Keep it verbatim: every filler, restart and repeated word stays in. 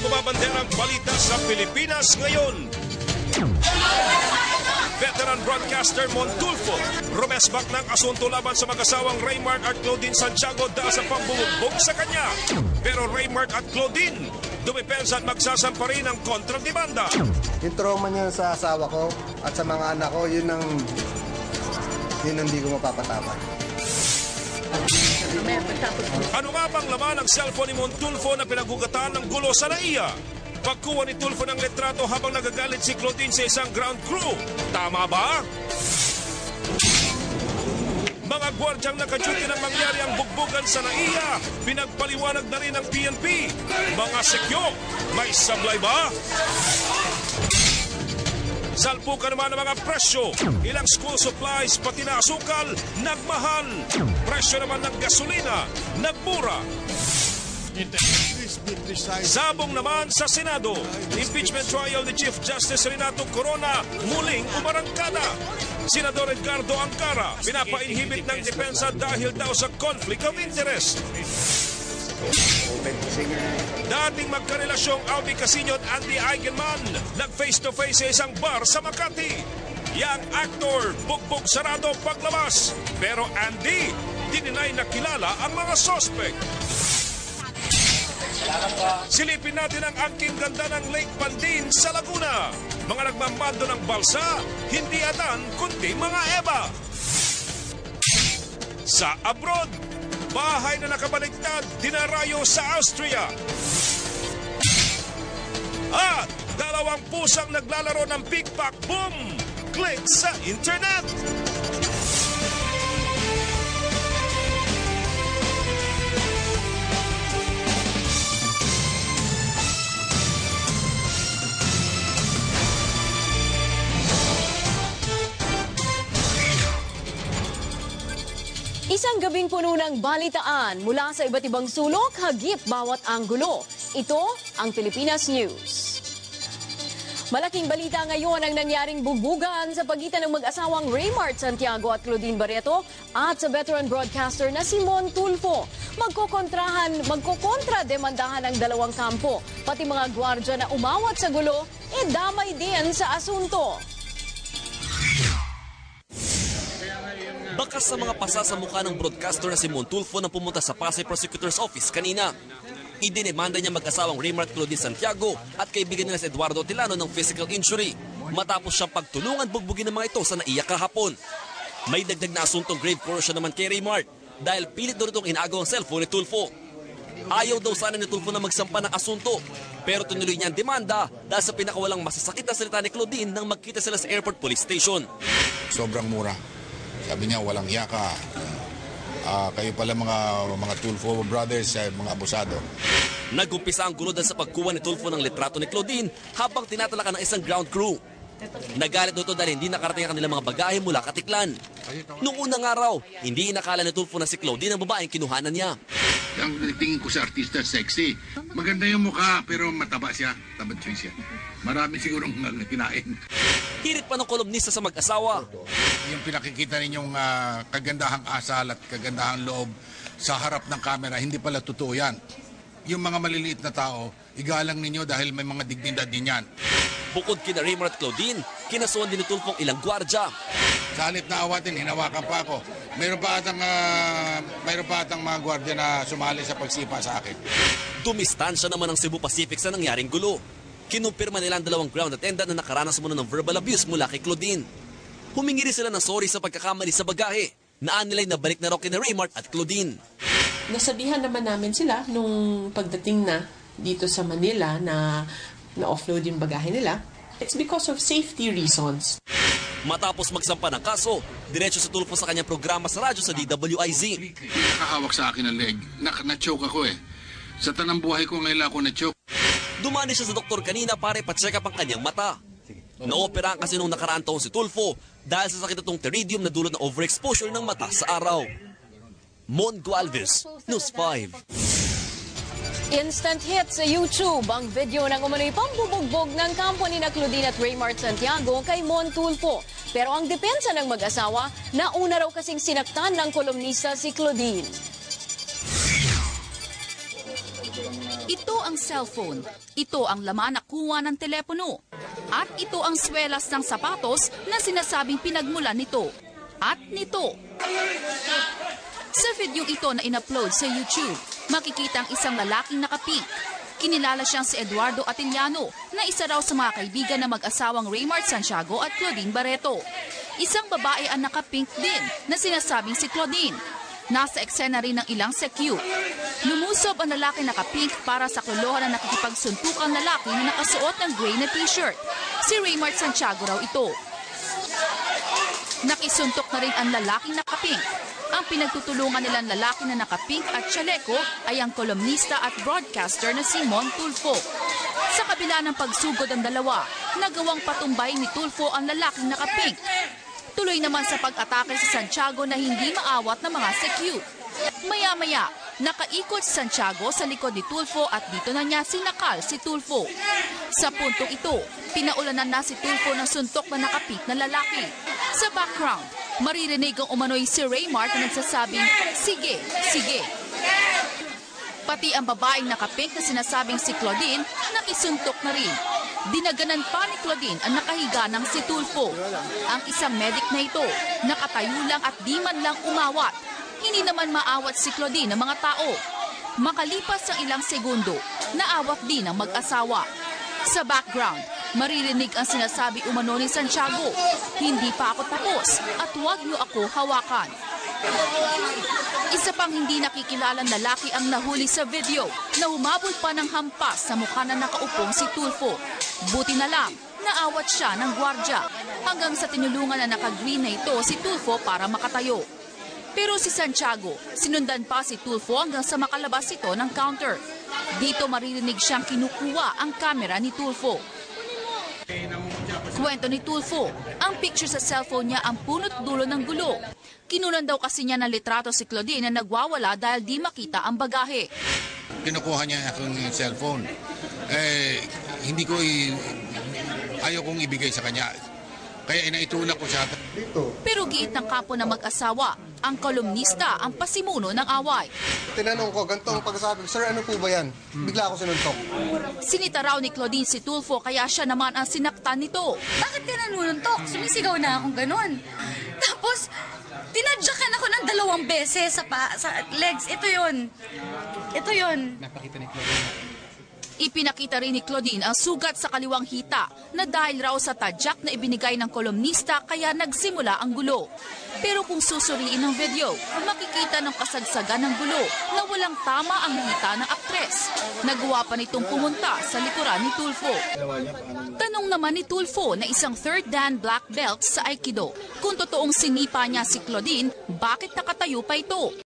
bumabanderang balita sa Pilipinas ngayon. Veteran broadcaster Montulfo rumesbak ng asunto laban sa mag-asawang Raymark at Claudine Santiago dahil sa pambubugbog sa kanya. Pero Raymark at Claudine dumipensa at magsasampa rin ng kontrademanda. Yung trauma niya sa asawa ko at sa mga anak ko, yun ang yun ang hindi ko mapapatawad. Ano nga bang laman ng cellphone ni Montulfo na pinagugatan ng gulo sa naiya? Pagkuha ni Tulfo ng litrato habang nagagalit si Claudine sa isang ground crew. Tama ba? Mga gwardyang nakaduty nang mangyari ang bugbugan sa naiya. Pinagpaliwanag na rin ng P N P. Mga sekyo, may sablay ba? Salpukan naman ang mga presyo. Ilang school supplies pati na asukal, nagmahal. Presyo naman ng gasolina, nagmura. Sabong naman sa Senado, impeachment trial ni Chief Justice Renato Corona muling umarangkada. Senador Edgardo Angara pinapa-inhibit ng depensa dahil daw sa conflict of interest. Dating magkarelasyong Albi Casino at Andy Eigenman nag-face to face sa isang bar sa Makati. Yang actor bugbog sarado paglabas, pero Andy dininay na kilala ang mga suspect. Silipin natin ang angking ganda ng Lake Pandin sa Laguna. Mga nagmamando ng balsa, hindi Adan, kundi mga Eva. Sa abroad, bahay na nakabaliktad, dinarayo sa Austria. At dalawang pusang naglalaro ng pickpack boom, click sa internet. Isang gabing puno ng balitaan mula sa iba't ibang sulok, hagip bawat anggulo. Ito ang Pilipinas News. Malaking balita ngayon ang nangyaring bugbugan sa pagitan ng mag-asawang Raymark Santiago at Claudine Barreto at sa veteran broadcaster na si Montulfo. Magkokontrahan, magkokontra-demandahan ang dalawang kampo. Pati mga gwardya na umawat sa gulo, e damay din sa asunto. Bakas sa mga pasa sa mukha ng broadcaster na si Montulfo nang pumunta sa Pasay Prosecutor's Office kanina. Idinemanda niya mag-asawang Raymark Claudine Santiago at kaibigan nila si Eduardo Tilano ng physical injury matapos siyang pagtulungan bugbugin ng mga ito sa naiyak kahapon. May dagdag na asuntong grave corrosion naman kay Raymark dahil pilit doon itong inaagaw ang cellphone ni Tulfo. Ayaw daw sana ni Tulfo na magsampa ng asunto pero tinuloy niya ang demanda dahil sa pinakawalang masasakit na salita ni Claudine nang magkita sila sa airport police station. Sobrang mura. Sabi niya, walang yaka. Uh, kayo pala mga, mga Tulfo brothers, uh, mga abusado. Nagumpisa ang gulo dahil sa pagkuha ni Tulfo ng litrato ni Claudine habang tinatalakan ng isang ground crew. Nagalit ito dahil hindi nakarating ang kanilang mga bagahe mula Katiklan. Noong unang araw, hindi inakala ni Tulfo na si Claudine ang babaeng kinuhanan niya. Ang tingin ko sa artista, sexy. Maganda yung mukha, pero mataba siya. Tabad siya. Marami sigurong kinain. Hirit pa ng kolumnista sa mag-asawa. Yung pinakikita ninyong uh, kagandahang asal at kagandahang loob sa harap ng kamera, hindi pala totoo yan. Yung mga maliliit na tao, igalang ninyo dahil may mga dignidad din yan. Bukod kina Raymark at Claudine, kinasuhan din ni Tulfo ilang gwardya. Sa halip na awatin, hinawakan pa ako. Mayroon pa atang, uh, mayroon pa atang mga gwardya na sumali sa pagsipa sa akin. Dumistansya naman ng Cebu Pacific sa nangyaring gulo. Kinumpirma nila ang dalawang ground attendant na nakaranas muna ng verbal abuse mula kay Claudine. Humingi rin sila ng sorry sa pagkakamali sa bagahe. Naan nila'y nabalik na raw kina Raymark at Claudine. Nasabihan naman namin sila nung pagdating na dito sa Manila na na-offload yung bagahe nila. It's because of safety reasons. Matapos magsampa ng kaso, diretso sa Tulfo sa kanyang programa sa radyo sa D W I Z. Nakahawak sa akin ang leg. Na-choke ako eh. Sa tanang buhay ko ngayon ako na-choke. Dumani siya sa doktor kanina para ipacheck up ang kanyang mata. Naoperahan kasi nung nakaraang taon si Tulfo dahil sa sakit itong pterygium na dulot ng overexposure ng mata sa araw. Mon Gualvez, News five. Instant hit sa YouTube ang video ng umano'y pambubugbog ng kampo ni na Claudine at Raymark Santiago kay Montulfo. Pero ang depensa ng mag-asawa, nauna raw kasing sinaktan ng kolumnista si Claudine. Ito ang cellphone, ito ang laman na kuha ng telepono, at ito ang swelas ng sapatos na sinasabing pinagmulan nito. At nito. Sa video ito na in-upload sa YouTube, makikita ang isang lalaking nakapink. Kinilala siyang si Eduardo Atiliano na isa raw sa mga kaibigan na mag-asawang Raymart Santiago at Claudine Barreto. Isang babae ang nakapink din na sinasabing si Claudine. Nasa eksena rin ng ilang sekyu. Lumusob ang lalaki nakapink para sa klulohan na nakikipagsuntukang lalaki na nakasuot ng gray na t-shirt. Si Raymart Santiago raw ito. Nakisuntok na rin ang lalaking nakapink. Ang pinagtutulungan nilang lalaki na nakapink at chaleco ay ang kolumnista at broadcaster na si Mon Tulfo. Sa kabila ng pagsugod ng dalawa, nagawang patumbay ni Tulfo ang lalaking nakapink. Tuloy naman sa pag-atake si Santiago na hindi maawat ng mga sekyu. Maya-maya, nakaikot si Santiago sa likod ni Tulfo at dito na niya sinakal si Tulfo. Sa puntong ito, pinaulanan na si Tulfo ng suntok na nakapik na lalaki. Sa background, maririnig ang umano'y si Raymart na nagsasabing, sige, sige. Pati ang babaeng nakapink na sinasabing si Claudine, nakisuntok na rin. Dinaganan pa ni Claudine ang nakahiga ng si Tulfo. Ang isang medic na ito, nakatayo lang at di man lang umawat. Hindi naman maawat si Claudine ng mga tao. Makalipas ang ilang segundo, naawat din ang mag-asawa. Sa background, maririnig ang sinasabi umano ni Santiago, hindi pa ako tapos at huwag niyo ako hawakan. Isa pang hindi nakikilalang lalaki ang nahuli sa video na humabol pa ng hampas sa mukha na nakaupong si Tulfo. Buti na lang, naawat siya ng gwardya hanggang sa tinulungan na naka-green na ito si Tulfo para makatayo. Pero si Santiago, sinundan pa si Tulfo hanggang sa makalabas ito ng counter. Dito maririnig siyang kinukuha ang kamera ni Tulfo. Kwento ni Tulfo, ang picture sa cellphone niya ang punot dulo ng gulo. Kinunan daw kasi niya ng litrato si Claudine na nagwawala dahil di makita ang bagahe. Kinukuha niya akong cellphone. Eh, hindi ko i... ayaw kong ibigay sa kanya. Kaya inaitulak ko siya. Pero giit ng kapo na mag-asawa, ang kolumnista ang pasimuno ng away. Tinanong ko, ganito ang pagsasabi, sir, ano po ba yan? Bigla ako sinuntok. Sinita raw ni Claudine si Tulfo kaya siya naman ang sinaktan nito. Bakit ka nanununtok? Sumisigaw na akong ganun. Tapos, tinadyakan ako ng dalawang beses sa, pa, sa legs. Ito yun. Ito yun. Napakita ni Claudine. Ipinakita rin ni Claudine ang sugat sa kaliwang hita na dahil raw sa tadyak na ibinigay ng kolumnista kaya nagsimula ang gulo. Pero kung susuriin ang video, makikita ng kasagsagan ng gulo na walang tama ang hita ng aktres. Nagawa pa nitong pumunta sa likuran ni Tulfo. Tanong naman ni Tulfo na isang third dan black belt sa Aikido, kung totoong sinipa niya si Claudine, bakit nakatayo pa ito?